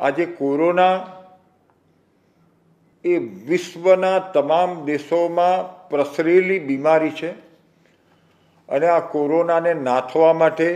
આજે કોરોના એ વિશ્વના તમામ દેશોમાં પ્રસરેલી બીમારી છે અને આ કોરોનાને નાથવા માટે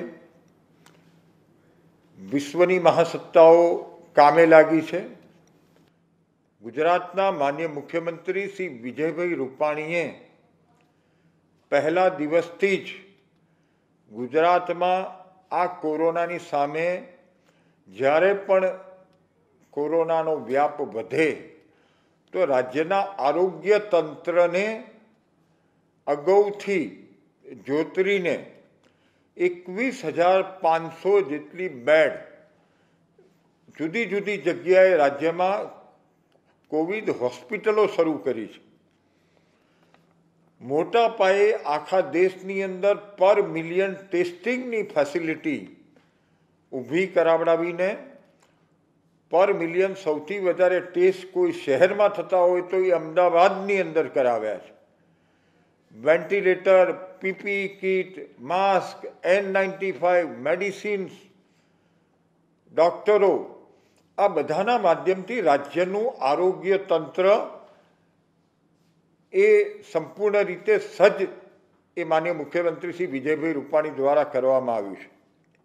વિશ્વની મહાસત્તાઓ કામે લાગી છે। ગુજરાતના માનનીય મુખ્યમંત્રી શ્રી વિજયભાઈ રૂપાણીએ પહેલા દિવસથી જ ગુજરાતમાં આ કોરોનાની સામે જ્યારે પણ કોરોનાનો વ્યાપ વધે તો રાજ્યના આરોગ્ય તંત્રને અગાઉથી જોતરીને 21,500 જેટલી બેડ જુદી જુદી જગ્યાએ રાજ્યમાં કોવિડ હોસ્પિટલો શરૂ કરી છે। મોટા પાયે આખા દેશની અંદર પર મિલિયન ટેસ્ટિંગની ફેસિલિટી ઊભી કરાવડાવીને પર મિલિયન સૌથી વધારે ટેસ્ટ કોઈ શહેરમાં થતા હોય તો એ અમદાવાદની અંદર કરાવ્યા છે। Ventilator, PPE kit, mask, N95, medicines, ડૉક્ટરો, આ બધાના માધ્યમથી રાજ્યનું આરોગ્ય તંત્ર એ સંપૂર્ણ રીતે સજ્જ એ માનનીય મુખ્યમંત્રી શ્રી વિજયભાઈ રૂપાણી દ્વારા કરવામાં આવ્યું છે।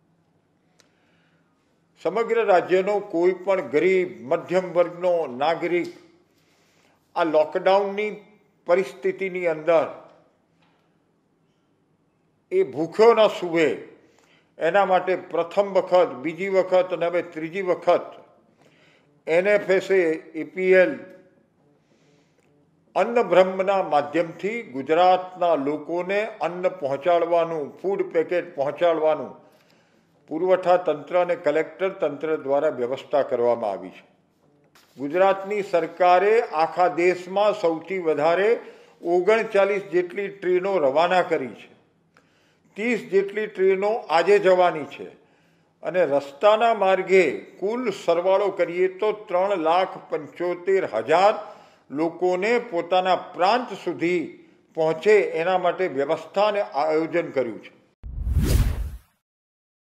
સમગ્ર રાજ્યનો કોઈ પણ ગરીબ મધ્યમ વર્ગનો નાગરિક આ લોકડાઉનની પરિસ્થિતિની અંદર એ ભૂખ્યો ન સૂવે એના માટે પ્રથમ વખત, બીજી વખત અને હવે ત્રીજી વખત NFSA, APL અન્ન બ્રહ્મના માધ્યમથી ગુજરાતના લોકોને અન્ન પહોંચાડવાનું, ફૂડ પેકેટ પહોંચાડવાનું પુરવઠા તંત્ર અને કલેક્ટર તંત્ર દ્વારા વ્યવસ્થા કરવામાં આવી છે। ગુજરાતની સરકારે આખા દેશમાં સૌથી વધારે 39 જેટલી ટ્રેનો રવાના કરી છે। 30 જેટલી ટ્રેનો આજે જવાની છે અને રસ્તાના માર્ગે કુલ સરવાળો કરીએ તો 3,75,000 લોકોને પોતાના પ્રાંત સુધી પહોંચે એના માટે વ્યવસ્થા અને આયોજન કર્યું છે।